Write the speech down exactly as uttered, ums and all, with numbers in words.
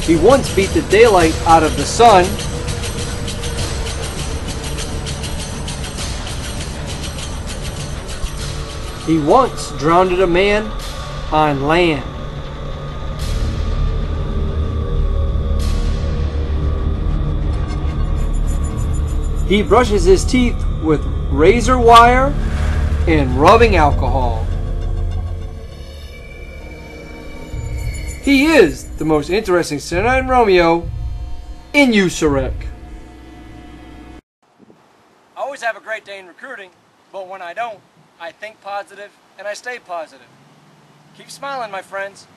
He once beat the daylight out of the sun. He once drowned a man on land. He brushes his teeth with razor wire and rubbing alcohol. He is the most interesting Senile Romeo in U S A R E C. I always have a great day in recruiting, but when I don't, I think positive and I stay positive. Keep smiling, my friends.